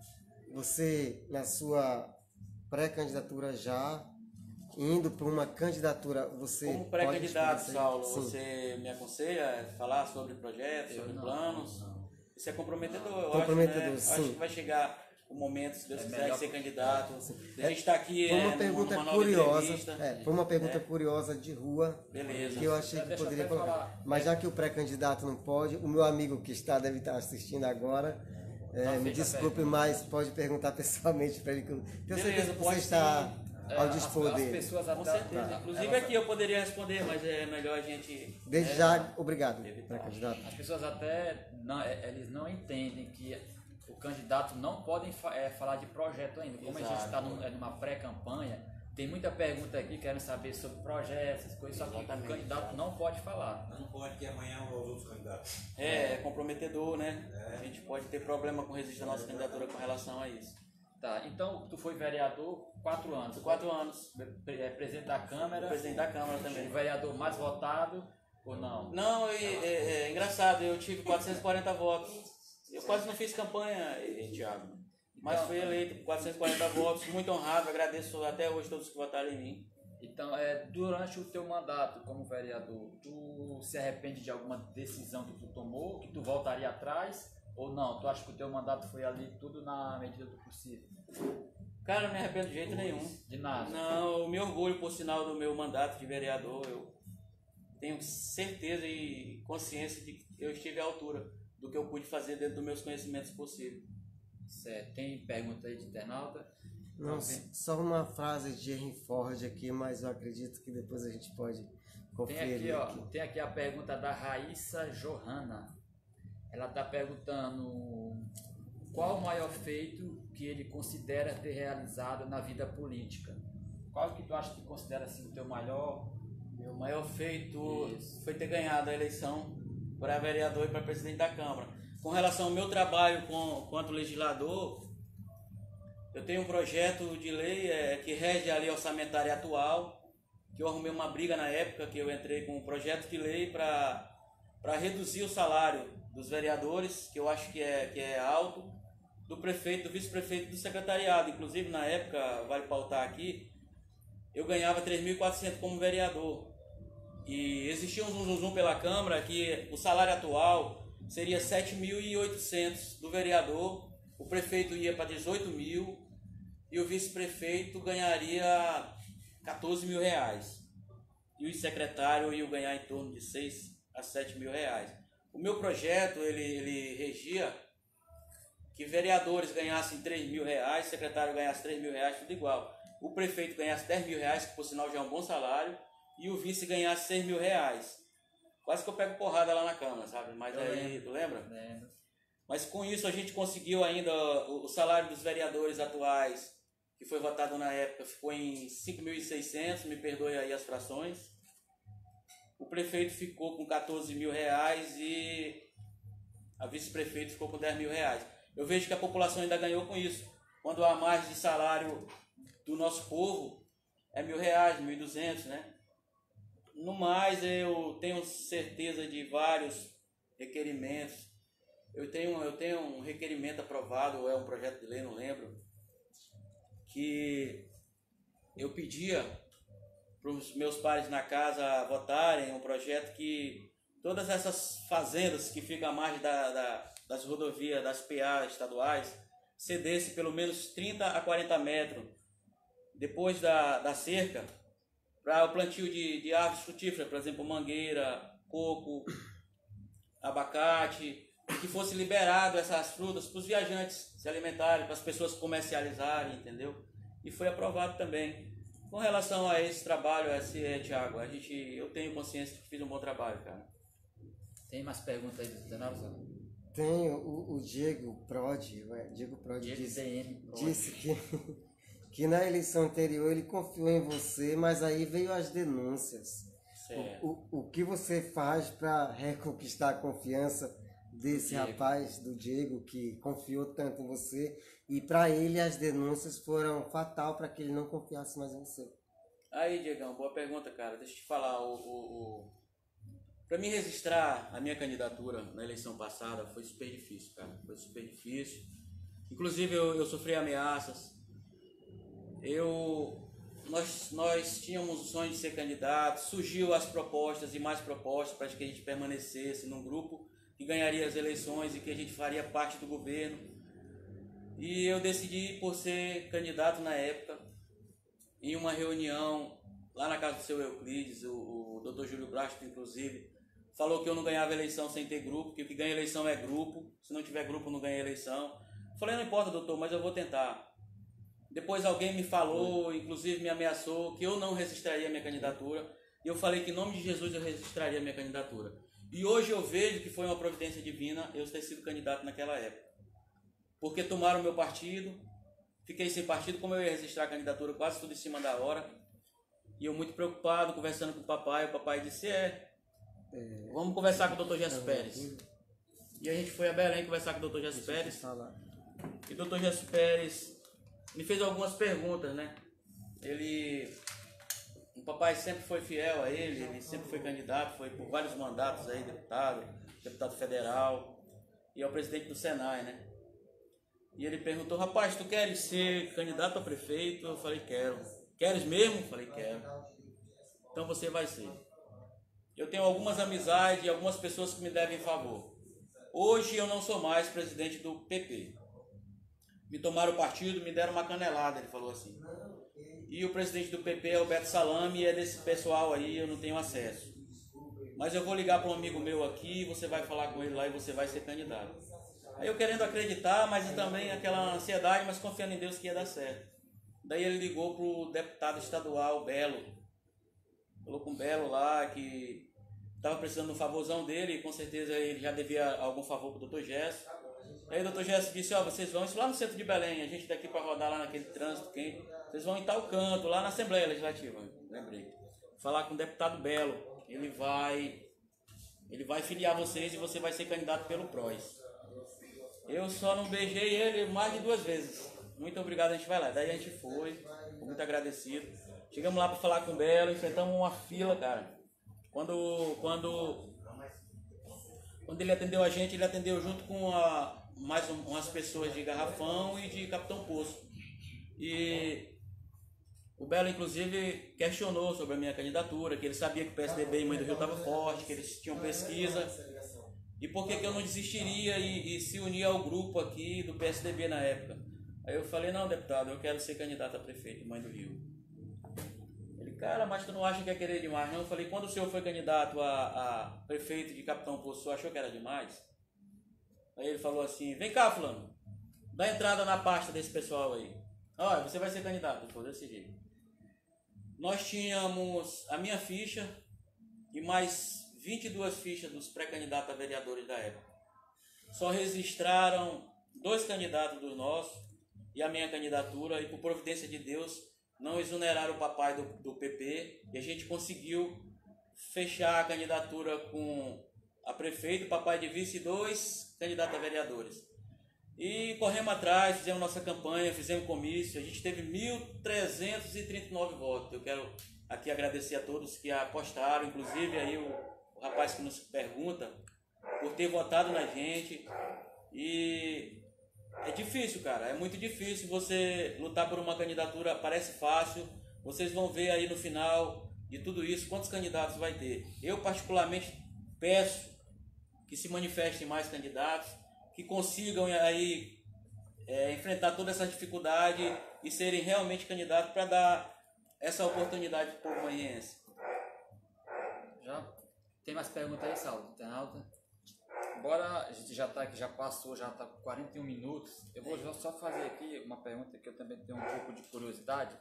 Você, na sua pré-candidatura já, indo para uma candidatura, você Como pode pré-candidato, responder? Saulo, Sim. você me aconselha a falar sobre projetos, sobre não, planos? não. Isso é comprometedor, eu Comprometedor, acho, né? Eu sim. acho que vai chegar o momento, se Deus É quiser, melhor- de ser candidato. A gente está aqui Foi é, uma numa- pergunta numa nova curiosa, entrevista. é, foi uma pergunta curiosa de rua, Beleza. que eu achei que Deixa eu poderia até colocar. falar. Mas já que o pré-candidato não pode, o meu amigo que está deve estar assistindo agora, é, Tá me feita a desculpe, pergunta. mas pode perguntar pessoalmente para ele. que eu Tenho Beleza, certeza que você pode está É, ao as- dispor as, dele. pessoas Com até, certeza. tá, Inclusive elas- aqui eu poderia responder, mas é melhor a gente... Desde é, já, obrigado, Evitar. pré-candidato. As pessoas até não, é, eles não entendem que o candidato não pode fa- é, falar de projeto ainda. Como a gente Exato. está num- é, numa pré-campanha, tem muita pergunta aqui querendo saber sobre projetos, essas coisas, só que Exatamente. o candidato não pode falar. Não pode que amanhã os outros candidatos. É, é comprometedor, né? A gente pode ter problema com o registro da nossa candidatura com relação a isso. Tá, então tu foi vereador quatro anos. Quatro anos, Pre- é, presidente da Câmara, presidente da Câmara também. o vereador mais votado ou não? Não, e, é, é engraçado, eu tive quatrocentos e quarenta votos. Eu quase não fiz campanha, eh, Thiago. Mas Então- fui eleito com quatrocentos e quarenta votos, muito honrado, agradeço até hoje todos que votaram em mim. Então, é, durante o teu mandato como vereador, tu se arrepende de alguma decisão que tu tomou, que tu voltaria atrás? Ou não? Tu acha que o teu mandato foi ali tudo na medida do possível? Cara, não me arrependo de jeito nenhum. De nada? Não, eu me orgulho por sinal do meu mandato de vereador. Eu tenho certeza e consciência de que eu estive à altura do que eu pude fazer dentro dos meus conhecimentos possíveis. Certo. Tem pergunta aí de internauta? Não, Tem- só uma frase de Henry Ford aqui, mas eu acredito que depois a gente pode Tem conferir. aqui, ó, aqui. tem aqui a pergunta da Raíssa Johanna. Ela está perguntando qual o maior feito que ele considera ter realizado na vida política. Qual que tu acha que considera assim, o teu maior? Meu maior feito Isso. foi ter ganhado a eleição para vereador e para presidente da Câmara. Com relação ao meu trabalho com, quanto legislador, eu tenho um projeto de lei é, que rege a lei orçamentária atual, que eu arrumei uma briga na época que eu entrei com um projeto de lei para para reduzir o salário dos vereadores, que eu acho que é, que é alto, do prefeito, do vice-prefeito e do secretariado. Inclusive, na época, vale pautar aqui, eu ganhava três mil e quatrocentos como vereador. E existia um zum, zum, zum pela Câmara que o salário atual seria sete mil e oitocentos do vereador, o prefeito ia para dezoito mil e o vice-prefeito ganharia quatorze mil reais. E o secretário ia ganhar em torno de seis a sete mil reais. O meu projeto, ele, ele regia que vereadores ganhassem três mil reais, secretário ganhasse três mil reais, tudo igual. O prefeito ganhasse dez mil reais, que por sinal já é um bom salário, e o vice ganhasse seis mil reais. Quase que eu pego porrada lá na Câmara, sabe? Mas Eu aí, lembro. tu lembra? Lembro. Mas com isso a gente conseguiu ainda o o salário dos vereadores atuais, que foi votado na época, ficou em cinco mil e seiscentos, me perdoe aí as frações. O prefeito ficou com quatorze mil reais e a vice-prefeito ficou com dez mil reais. Eu vejo que a população ainda ganhou com isso. Quando a margem de salário do nosso povo é mil reais, mil e duzentos, né? No mais, eu tenho certeza de vários requerimentos. Eu tenho, eu tenho um requerimento aprovado, ou é um projeto de lei, não lembro, que eu pedia para os meus pares na casa votarem um projeto que todas essas fazendas que ficam à margem da, da, das rodovias, das P A estaduais, cedesse pelo menos trinta a quarenta metros depois da, da cerca, para o plantio de, de árvores frutíferas, por exemplo, mangueira, coco, abacate, que fosse liberado essas frutas para os viajantes se alimentarem, para as pessoas comercializarem, entendeu? E foi aprovado também. Com relação a esse trabalho, esse, é, Tiago, a gente, eu tenho consciência de que fiz um bom trabalho, cara. Tem mais perguntas aí do Tenório? Tem o, o Diego Prodi, ué, Diego Prodi Diego disse, D N Prodi. disse que, que na eleição anterior ele confiou em você, mas aí veio as denúncias. Certo. O, o, o que você faz para reconquistar a confiança desse Diego. rapaz, do Diego, que confiou tanto em você, e para ele as denúncias foram fatal para que ele não confiasse mais em você? Aí, Diegão, boa pergunta, cara. Deixa eu te falar, o, o, o... para mim registrar a minha candidatura na eleição passada foi super difícil, cara. Foi super difícil. Inclusive eu, eu sofri ameaças. Eu, nós, nós tínhamos o sonho de ser candidato. Surgiu as propostas e mais propostas para que a gente permanecesse num grupo que ganharia as eleições e que a gente faria parte do governo. E eu decidi por ser candidato na época, em uma reunião lá na casa do seu Euclides, o, o doutor Júlio Brasto, inclusive, falou que eu não ganhava eleição sem ter grupo, que o que ganha eleição é grupo, se não tiver grupo não ganha eleição. Falei, não importa, doutor, mas eu vou tentar. Depois alguém me falou, inclusive me ameaçou, que eu não registraria minha candidatura, e eu falei que em nome de Jesus eu registraria minha candidatura. E hoje eu vejo que foi uma providência divina eu ter sido candidato naquela época. Porque tomaram meu partido, fiquei sem partido, como eu ia registrar a candidatura quase tudo em cima da hora. E eu muito preocupado, conversando com o papai, o papai disse, é, é vamos conversar com o doutor Gesso Pérez. E a gente foi a Belém conversar com o doutor Gesso Pérez. E o doutor Gesso Pérez me fez algumas perguntas, né? Ele, o papai sempre foi fiel a ele, ele sempre foi candidato, foi por vários mandatos aí, deputado, deputado federal, e é o presidente do Senai, né? E ele perguntou, rapaz, tu queres ser candidato a prefeito? Eu falei, quero. Queres mesmo? Eu falei, quero. Então você vai ser. Eu tenho algumas amizades e algumas pessoas que me devem favor. Hoje eu não sou mais presidente do P P. Me tomaram o partido, me deram uma canelada, ele falou assim. E o presidente do P P é o Beto Salame, e é desse pessoal aí, eu não tenho acesso. Mas eu vou ligar para um amigo meu aqui, você vai falar com ele lá e você vai ser candidato. Aí eu querendo acreditar, mas também aquela ansiedade, mas confiando em Deus que ia dar certo. Daí ele ligou para o deputado estadual, Belo. Falou com o Belo lá que estava precisando de um favorzão dele, e com certeza ele já devia algum favor para o doutor Gesso. Aí o doutor Gesso disse, ó, oh, vocês vão, isso lá no centro de Belém, a gente daqui para rodar lá naquele trânsito quente, vocês vão em tal canto, lá na Assembleia Legislativa, lembrei. Falar com o deputado Belo, ele vai, ele vai filiar vocês e você vai ser candidato pelo P R O S. Eu só não beijei ele mais de duas vezes. Muito obrigado, a gente vai lá. Daí a gente foi, muito agradecido. Chegamos lá para falar com o Belo, enfrentamos uma fila, cara. Quando, quando, quando ele atendeu a gente, ele atendeu junto com a, mais um, umas pessoas de Garrafão e de Capitão Poço. E o Belo, inclusive, questionou sobre a minha candidatura, que ele sabia que o P S D B e Mãe do Rio estava forte, que eles tinham pesquisa. E por que que eu não desistiria e, e se unir ao grupo aqui do P S D B na época? Aí eu falei, não, deputado, eu quero ser candidato a prefeito, Mãe do Rio. Ele, cara, mas tu não acha que é querer demais, não? Eu falei, quando o senhor foi candidato a, a prefeito de Capitão Poço, o senhor achou que era demais? Aí ele falou assim, vem cá, fulano, dá entrada na pasta desse pessoal aí. Olha, você vai ser candidato. Ele falou desse jeito. Nós tínhamos a minha ficha e mais vinte e duas fichas dos pré-candidatos a vereadores da época. Só registraram dois candidatos dos nossos e a minha candidatura, e por providência de Deus não exoneraram o papai do, do P P, e a gente conseguiu fechar a candidatura com a prefeito, papai de vice e dois candidatos a vereadores. E corremos atrás, fizemos nossa campanha, fizemos comício, a gente teve mil trezentos e trinta e nove votos. Eu quero aqui agradecer a todos que apostaram, inclusive aí o, o rapaz que nos pergunta, por ter votado na gente. E é difícil, cara, é muito difícil você lutar por uma candidatura, parece fácil. Vocês vão ver aí no final de tudo isso quantos candidatos vai ter. Eu particularmente peço que se manifestem mais candidatos, que consigam aí é, enfrentar toda essa dificuldade e serem realmente candidatos para dar essa oportunidade para o povo manhiense. Já? Tem mais perguntas aí, Saulo? Tem alta? Bora, a gente já tá aqui, já passou, já tá com quarenta e um minutos. Eu vou só fazer aqui uma pergunta que eu também tenho um pouco de curiosidade.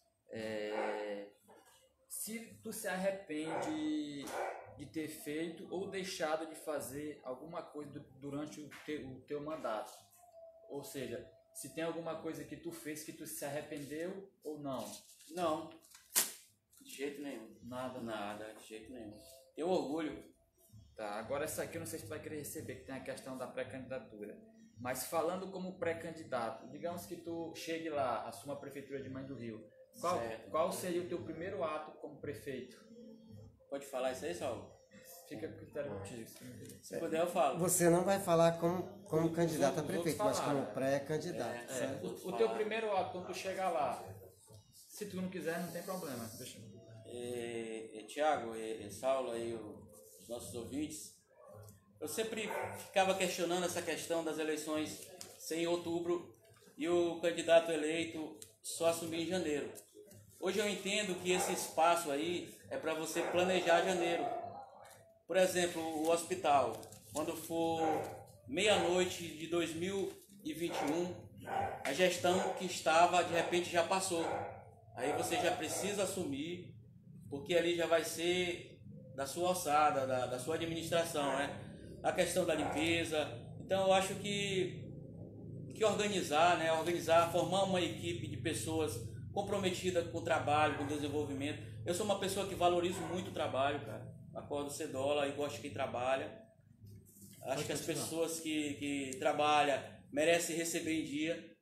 É... Se tu se arrepende de ter feito ou deixado de fazer alguma coisa durante o teu, o teu mandato. Ou seja, se tem alguma coisa que tu fez que tu se arrependeu ou não? Não, de jeito nenhum. Nada. Nada, de jeito nenhum. Tenho orgulho. Tá, agora essa aqui eu não sei se tu vai querer receber, que tem a questão da pré-candidatura. Mas falando como pré-candidato, digamos que tu chegue lá, assuma a prefeitura de Mãe do Rio. Qual, qual seria o teu primeiro ato como prefeito? Pode falar isso aí, Saulo? Fica com critério contigo. Se puder, eu falo. Você não vai falar como, como candidato a os prefeito, outros mas como falaram. pré-candidato. É, certo? É, o, o teu primeiro ato, quando tu chegar lá, se tu não quiser, não tem problema. Deixa. E, e, Tiago e, e Saulo e os nossos ouvintes, eu sempre ficava questionando essa questão das eleições ser em outubro e o candidato eleito só assumir em janeiro. Hoje eu entendo que esse espaço aí é para você planejar janeiro. Por exemplo, o hospital, quando for meia-noite de dois mil e vinte e um, a gestão que estava de repente já passou. Aí você já precisa assumir, porque ali já vai ser da sua alçada, da, da sua administração, né? A questão da limpeza. Então eu acho que, que organizar, né? Organizar, formar uma equipe de pessoas comprometidas com o trabalho, com o desenvolvimento. Eu sou uma pessoa que valorizo muito o trabalho, cara. Acordo cedola e gosto de quem trabalha. Acho Pode que as continuar. pessoas que, que trabalham merecem receber em dia.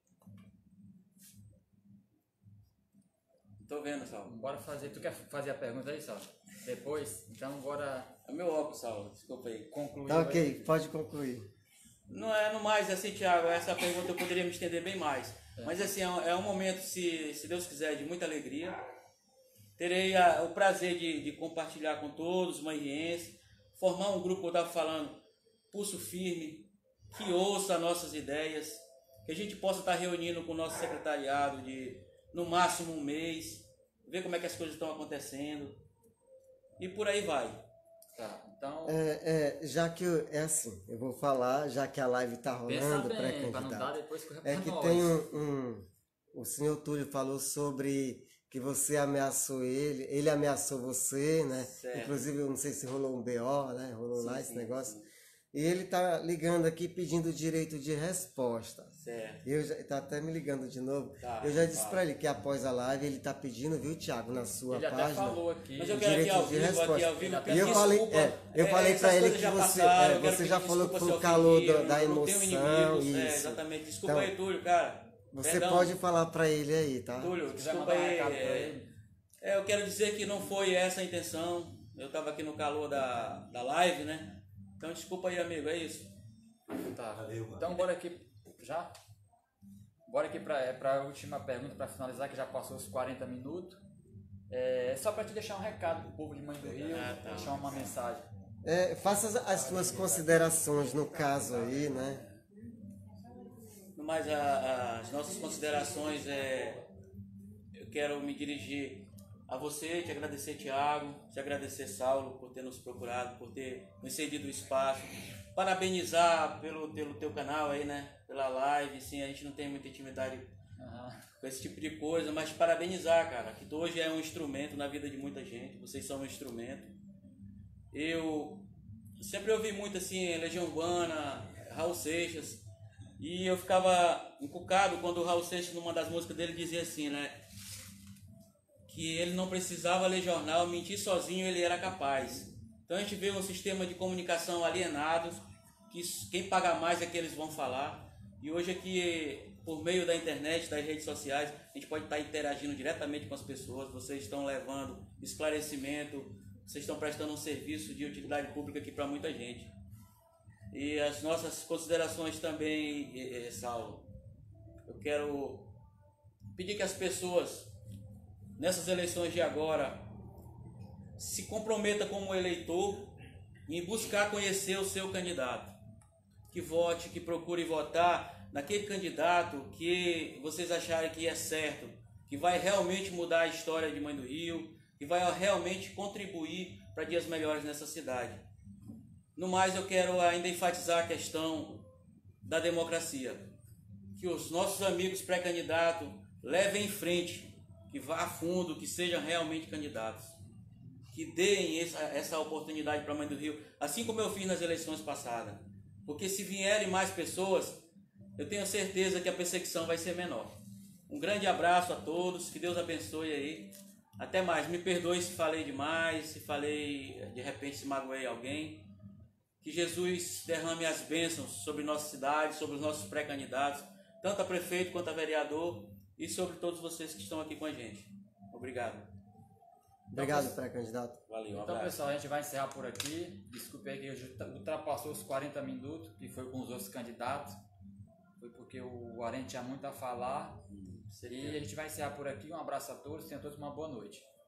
Tô vendo, Saulo. Bora fazer. Tu quer fazer a pergunta aí, Saulo? Depois? Então bora É meu óculos, Saulo. Desculpa aí. concluir. Tá ok, pode concluir. Não é no mais assim, Tiago, essa pergunta eu poderia me estender bem mais. Mas assim, é um, é um momento, se, se Deus quiser, de muita alegria. Terei a, o prazer de, de compartilhar com todos os manhienses, formar um grupo, eu estava falando, pulso firme, que ouça nossas ideias, que a gente possa estar reunindo com o nosso secretariado de, no máximo, um mês, ver como é que as coisas estão acontecendo, e por aí vai. Tá, então. É, é, já que eu, é assim, eu vou falar, já que a live tá Pensa rolando, bem, pra não dar pré-candidato. depois correr É pra que nós. tem um, um. O senhor Túlio falou sobre que você ameaçou ele, ele ameaçou você, né? Certo. Inclusive, eu não sei se rolou um B O, né? Rolou Sim, lá esse sim, negócio. sim. E ele tá ligando aqui pedindo direito de resposta. Certo. Eu já, tá até me ligando de novo. Tá, eu já disse tá. pra ele que após a live ele tá pedindo, viu, Thiago, na sua Ele até página. falou aqui. Mas eu o quero aqui direito ao de vivo, resposta. aqui ao vivo, E pedir E eu falei, desculpa. é, eu É, falei essas pra ele coisas que já você, passaram, é, eu quero você pedir já falou desculpa que se foi o eu calor ofendi, do- eu da não- não tenho emoção, inimigos, é, isso. exatamente. Desculpa Então, aí, Túlio, cara. Você Perdão. pode falar pra ele aí, tá? Túlio, Se quiser desculpa mandar um aí. recado pra é, ele. é, eu quero dizer que não foi essa a intenção. Eu estava aqui no calor da, da live, né? Então desculpa aí, amigo, é isso. Tá. Valeu, mano. Então bora aqui. Já? Bora aqui para é, a última pergunta para finalizar, que já passou os quarenta minutos. É só para te deixar um recado pro povo de Mãe do Rio, Ah, tá. deixar uma mensagem. É, faça as, as suas considerações no caso aí, né? No mais, a- a- as nossas considerações, é, eu quero me dirigir a você, te agradecer, Tiago, te agradecer, Saulo, por ter nos procurado, por ter nos cedido o espaço. Parabenizar pelo, pelo teu canal aí, né? Pela live, sim, a gente não tem muita intimidade Aham. com esse tipo de coisa, mas parabenizar, cara, que tu hoje é um instrumento na vida de muita gente, vocês são um instrumento. Eu sempre ouvi muito assim, Legião Urbana, Raul Seixas, e eu ficava encucado quando o Raul Seixas, numa das músicas dele, dizia assim, né, que ele não precisava ler jornal, mentir sozinho ele era capaz. Então a gente vê um sistema de comunicação alienado, que quem paga mais é que eles vão falar, e hoje aqui, por meio da internet, das redes sociais, a gente pode estar interagindo diretamente com as pessoas, vocês estão levando esclarecimento, vocês estão prestando um serviço de utilidade pública aqui para muita gente. E as nossas considerações também, eh, eh, Saulo, eu quero pedir que as pessoas, nessas eleições de agora, se comprometam como eleitor em buscar conhecer o seu candidato. Que vote, que procure votar naquele candidato que vocês acharem que é certo, que vai realmente mudar a história de Mãe do Rio, que vai realmente contribuir para dias melhores nessa cidade. No mais, eu quero ainda enfatizar a questão da democracia, que os nossos amigos pré-candidatos levem em frente, que vá a fundo, que sejam realmente candidatos, que deem essa, essa oportunidade para a Mãe do Rio, assim como eu fiz nas eleições passadas, porque se vierem mais pessoas, eu tenho certeza que a perseguição vai ser menor. Um grande abraço a todos, que Deus abençoe aí. Até mais, me perdoe se falei demais, se falei, de repente se magoei alguém. Que Jesus derrame as bênçãos sobre nossa cidade, sobre os nossos pré-candidatos, tanto a prefeito quanto a vereador, e sobre todos vocês que estão aqui com a gente. Obrigado. Obrigado, pré-candidato. Valeu, um Então, abraço. pessoal, a gente vai encerrar por aqui. Desculpe aí que hoje ultrapassou os quarenta minutos, que foi com os outros candidatos. Foi porque o Arém tinha muito a falar. E a gente vai encerrar por aqui. Um abraço a todos, tenham todos uma boa noite.